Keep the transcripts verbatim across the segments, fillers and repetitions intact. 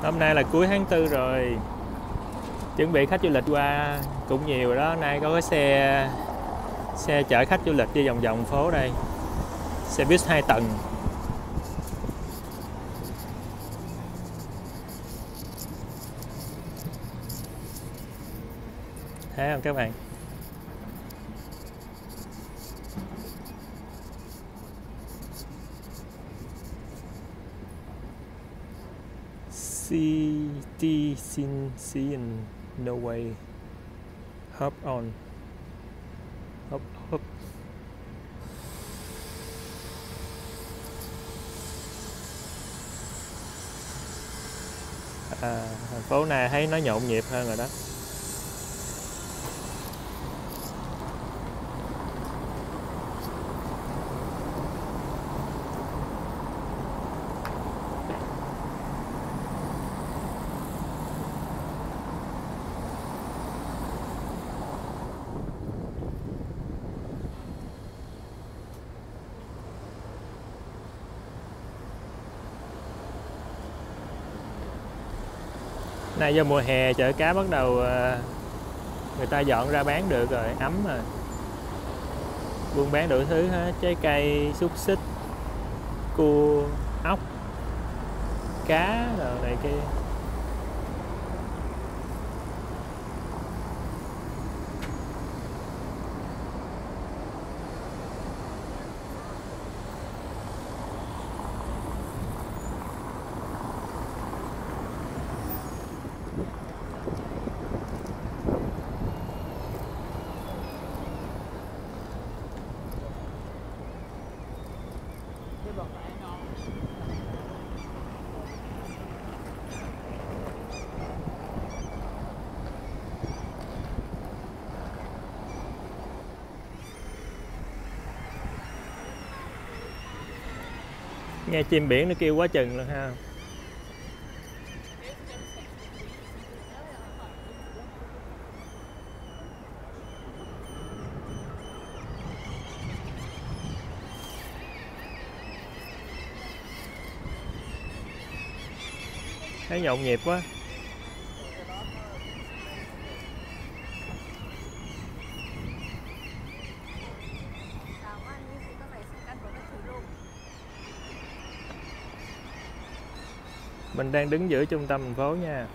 Hôm nay là cuối tháng tư rồi, chuẩn bị khách du lịch qua cũng nhiều rồi đó. Hôm nay có cái xe xe chở khách du lịch đi vòng vòng phố đây, xe buýt hai tầng. Thấy không các bạn? Citizen no way. Hop on. Hop hop. À, thành phố này thấy nó nhộn nhịp hơn rồi đó. Nay do mùa hè chợ cá bắt đầu người ta dọn ra bán được rồi, ấm rồi. Buôn bán đủ thứ hết, trái cây, xúc xích, cua, ốc, cá rồi này kia. Nghe chim biển nó kêu quá chừng luôn ha. Thấy nhộn nhịp quá. Mình đang đứng giữa trung tâm thành phố nha.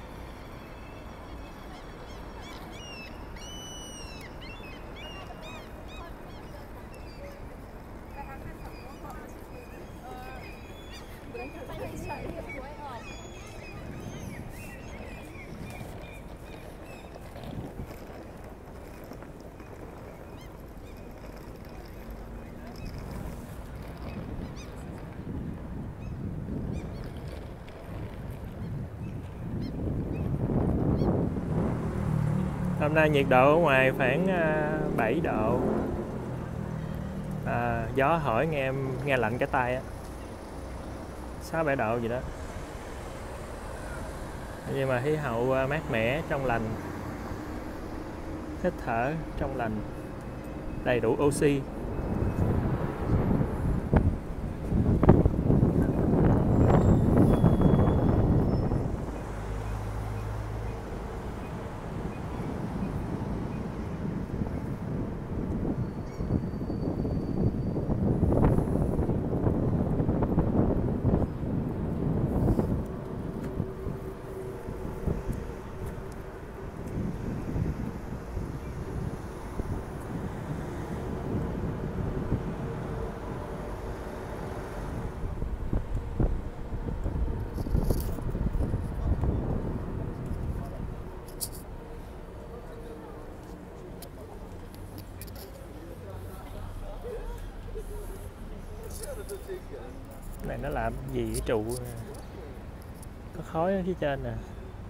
Hôm nay nhiệt độ ở ngoài khoảng bảy độ. À, gió hỏi nghe em nghe lạnh cái tay á. sáu bảy độ gì đó. Nhưng mà khí hậu mát mẻ, trong lành. Hít thở trong lành. Đầy đủ oxy. Này nó làm gì cái trụ có khói ở phía trên nè.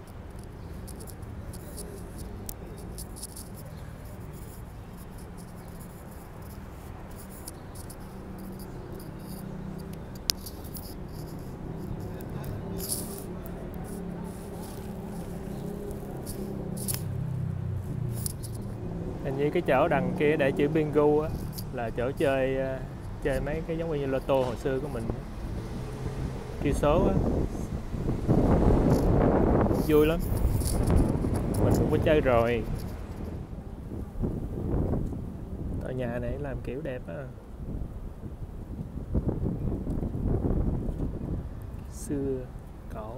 Hình như cái chỗ đằng kia để chữ bingo á là chỗ chơi chơi mấy cái giống như lô tô hồi xưa của mình, kêu số á. vui lắm, mình cũng có chơi rồi. Tòa nhà này làm kiểu đẹp á, xưa cổ.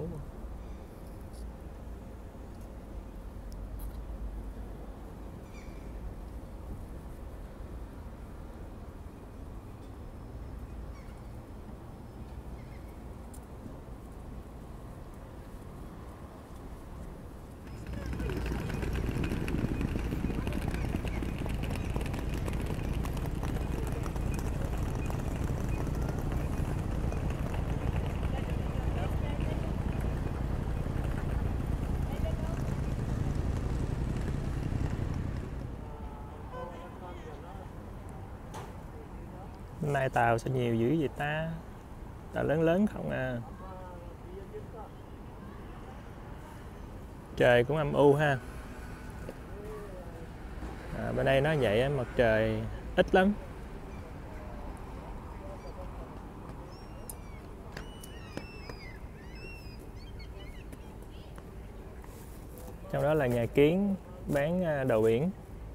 Hôm nay tàu sẽ nhiều dữ vậy ta, tàu lớn lớn không à. Trời cũng âm u ha. À, bên đây nó vậy, mặt trời ít lắm. Trong đó là nhà kiến bán đồ biển.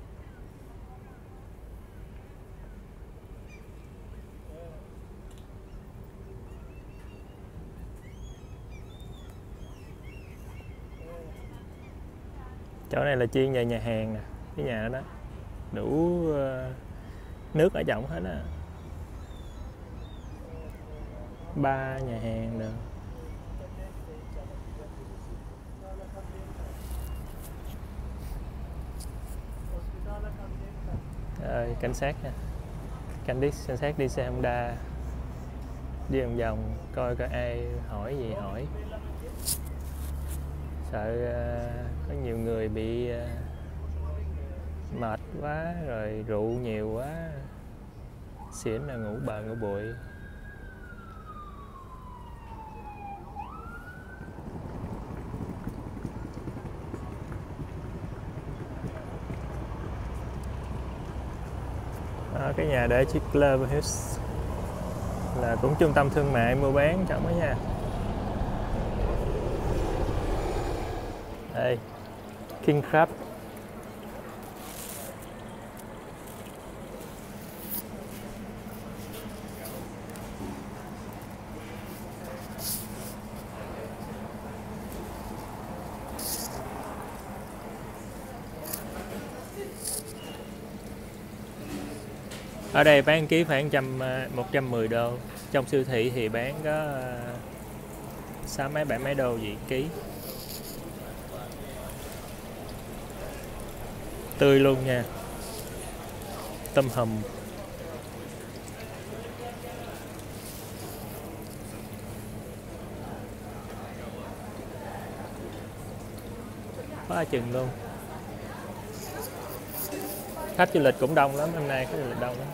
Chỗ này là chuyên về nhà hàng nè, cái nhà đó, đó đủ uh, nước ở trọng hết á, ba nhà hàng nữa. Rồi cảnh sát nha, cảnh đi cảnh sát đi xe Honda, đi vòng vòng coi coi ai hỏi gì hỏi, sợ uh, có nhiều người bị uh, mệt quá rồi rượu nhiều quá xỉn là ngủ bờ ngủ bụi. Đó, cái nhà để chiếc Clover Hills là cũng trung tâm thương mại mua bán trọng đó nha. Đây King Crab. Ở đây bán ký khoảng trăm một trăm mười đô, trong siêu thị thì bán có sáu mấy bảy mấy đô gì ký. Tươi luôn nha, tôm hùm. Quá chừng luôn. Khách du lịch cũng đông lắm, hôm nay khách du lịch đông lắm.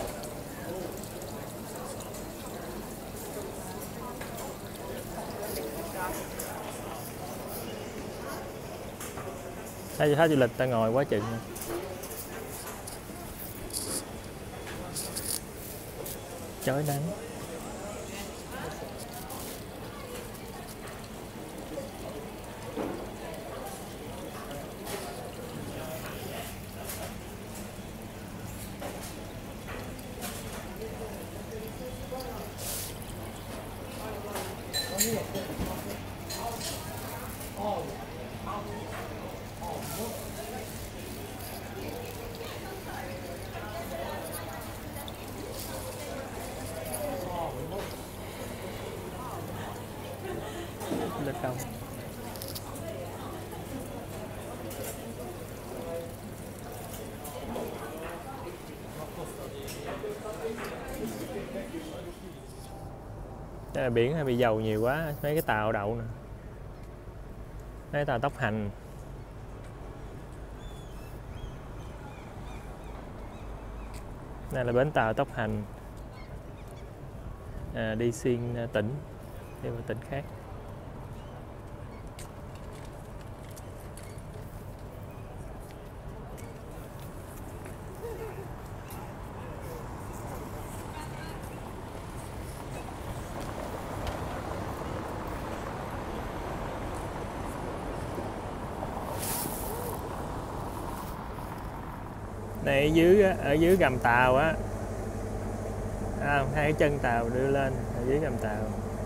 Thấy khách du lịch ta ngồi quá chừng. Chói nắng. Lịch đông. Đây là biển hay bị dầu nhiều quá, mấy cái tàu đậu nè, mấy tàu tốc hành. Đây là bến tàu tốc hành, à, đi xuyên tỉnh, đi vào tỉnh khác. Này ở dưới á, ở dưới gầm tàu á, à, hai cái chân tàu đưa lên ở dưới gầm tàu.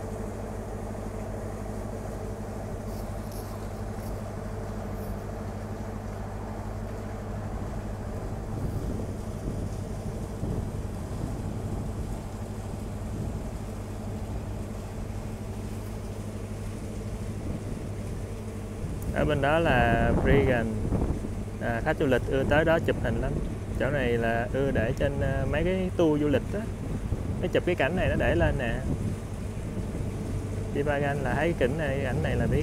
Ở bên đó là Bridgend, à, khách du lịch ưa tới đó chụp hình lắm. Chỗ này là ưa để trên uh, mấy cái tour du lịch đó, nó chụp cái cảnh này nó để lên nè. Đi Pagan là thấy cái cảnh này, ảnh này là biết.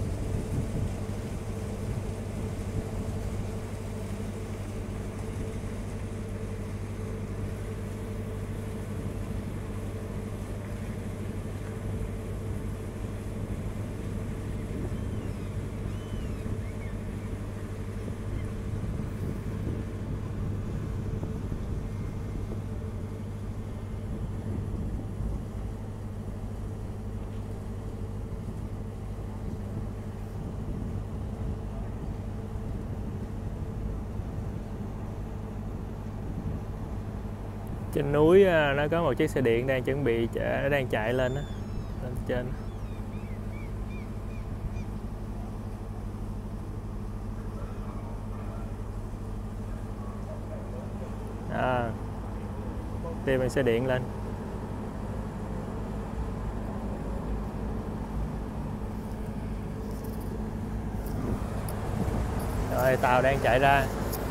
Trên núi nó có một chiếc xe điện đang chuẩn bị, nó đang chạy lên đó, lên trên. À, đi bằng xe điện lên. Rồi tàu đang chạy ra.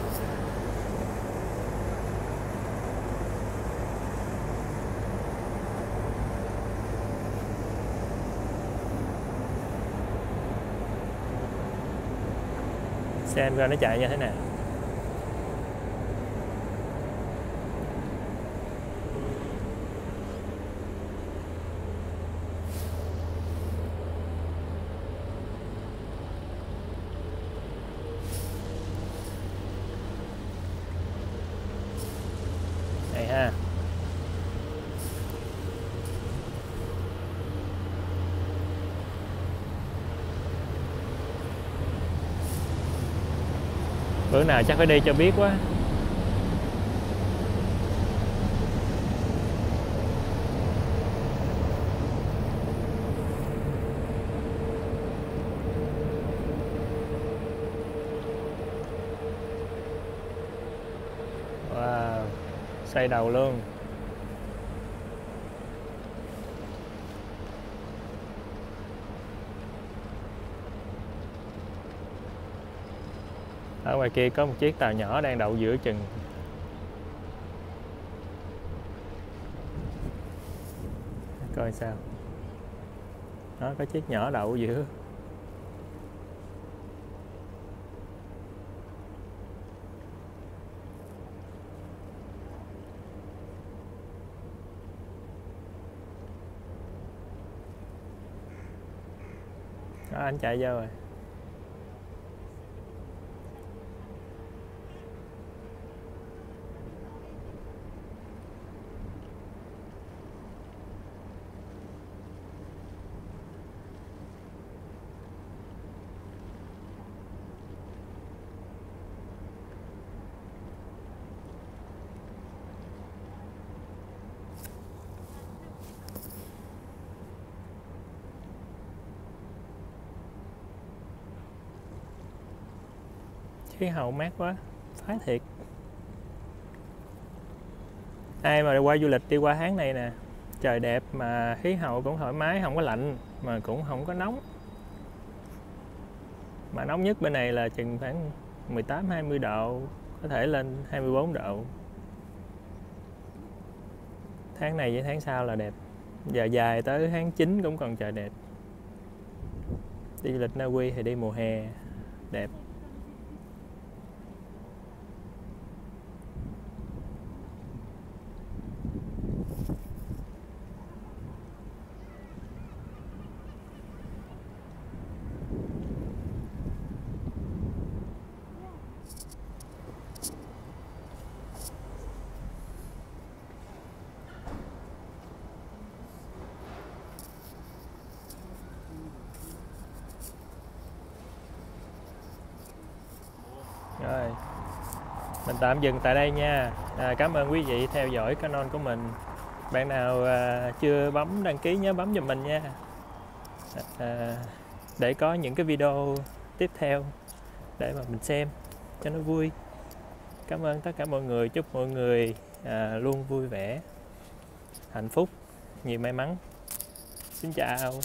Xem coi nó chạy như thế nào. Này ha. Bữa nào chắc phải đi cho biết quá. Wow, xoay đầu luôn. Ở ngoài kia có một chiếc tàu nhỏ đang đậu giữa chừng. Coi sao. Đó, có chiếc nhỏ đậu giữa. Đó, anh chạy vô rồi. Khí hậu mát quá, phái thiệt. Ai mà qua du lịch đi qua tháng này nè, trời đẹp mà khí hậu cũng thoải mái, không có lạnh mà cũng không có nóng. Mà nóng nhất bên này là chừng khoảng mười tám hai mươi độ, có thể lên hai mươi bốn độ. Tháng này với tháng sau là đẹp. Giờ dài tới tháng chín cũng còn trời đẹp. Đi du lịch Na Uy thì đi mùa hè đẹp. Rồi mình tạm dừng tại đây nha. À, cảm ơn quý vị theo dõi Canon của mình. Bạn nào à, chưa bấm đăng ký nhớ bấm giùm mình nha, à, để có những cái video tiếp theo để mà mình xem cho nó vui. Cảm ơn tất cả mọi người, chúc mọi người à, luôn vui vẻ, hạnh phúc, nhiều may mắn. Xin chào.